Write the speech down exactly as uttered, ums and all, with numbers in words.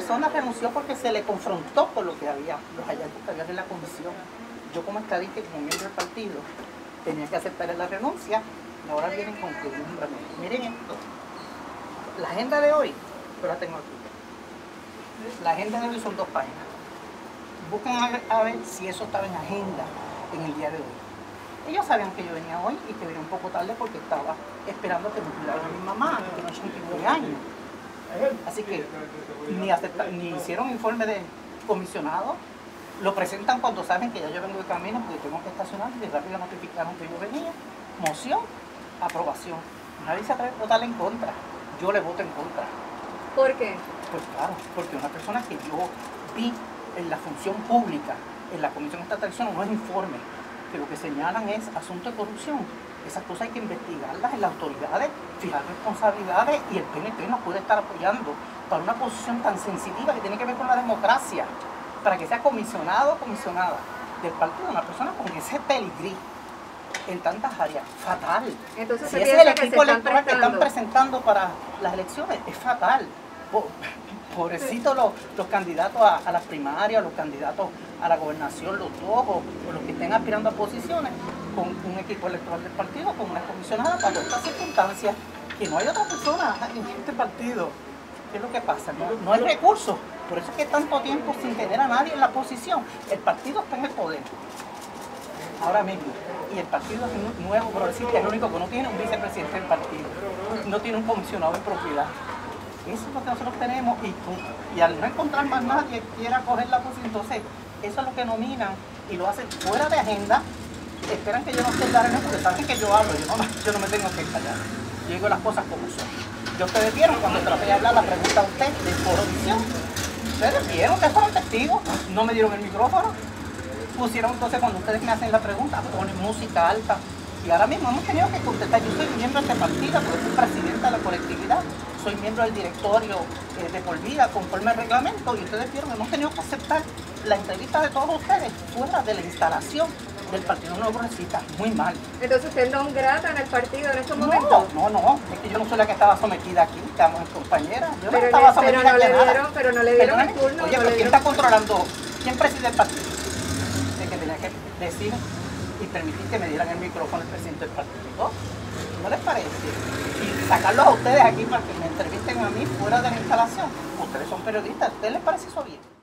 persona renunció porque se le confrontó con lo que había, los hallazgos que había en la comisión. Yo como estadista y como miembro del partido tenía que aceptar la renuncia y ahora vienen con que un nombramiento. Miren esto, la agenda de hoy, yo la tengo aquí. La agenda de hoy son dos páginas. Busquen a ver, a ver si eso estaba en agenda en el día de hoy. Ellos sabían que yo venía hoy y que venía un poco tarde porque estaba esperando que me cuidara mi mamá, que no ochenta y nueve años. Así que ni, acepta, ni hicieron informe de comisionado, lo presentan cuando saben que ya yo vengo de camino porque tengo que estacionar y rápido notificaron que yo venía. Moción, aprobación. Nadie se atreve a votar en contra. Yo le voto en contra. ¿Por qué? Pues claro, porque una persona que yo vi en la función pública, en la Comisión Estatal de Elecciones, no es informe, que lo que señalan es asunto de corrupción. Esas cosas hay que investigarlas en las autoridades, fijar responsabilidades, y el P N P no puede estar apoyando para una posición tan sensitiva que tiene que ver con la democracia, para que sea comisionado o comisionada del partido una persona con ese peligrí en tantas áreas. Fatal. Entonces, si ese es el equipo electoral que están presentando para las elecciones, es fatal. Pobrecitos los, los candidatos a, a las primarias, los candidatos a la gobernación, los dos, o, o los que estén aspirando a posiciones, con un equipo electoral del partido, con una comisionada para todas estas circunstancias, que no hay otra persona en este partido. ¿Qué es lo que pasa? No, no hay recursos. Por eso es que tanto tiempo sin tener a nadie en la posición. El partido está en el poder ahora mismo. Y el partido es nuevo, progresista, es el único que no tiene un vicepresidente del partido. No tiene un comisionado en propiedad. Eso es lo que nosotros tenemos, y, y al no encontrar más nadie que quiera coger la posición, entonces eso es lo que nominan y lo hacen fuera de agenda. Esperan que yo no esté en la reunión porque saben que yo hablo, yo no, yo no me tengo que callar. Yo digo las cosas como son. Yo ustedes vieron cuando traté de hablar la pregunta a usted de Forovisión. Ustedes vieron, ustedes fueron testigos, no me dieron el micrófono. Pusieron entonces cuando ustedes me hacen la pregunta, ponen música alta. Y ahora mismo hemos tenido que contestar. Yo soy miembro de este partido, porque soy presidenta de la colectividad, soy miembro del directorio eh, de por vida, conforme al reglamento, y ustedes vieron, hemos tenido que aceptar la entrevista de todos ustedes fuera de la instalación del Partido Nuevo Progresista. Muy mal. Entonces, ¿usted no es grata en el partido en estos No, momentos? no, no, es que yo no soy la que estaba sometida aquí, estamos compañeras. Yo pero no estaba le, sometida pero no le a nada. dieron, pero no le dieron el Perdóname, turno. oye, no pero le ¿quién dieron... está controlando? ¿Quién preside el partido? El que tenía que decir y permitir que me dieran el micrófono el presidente del partido. ¿No les parece? Y sacarlos a ustedes aquí para que me entrevisten a mí fuera de la instalación. Ustedes son periodistas, ¿a ustedes les parece eso bien?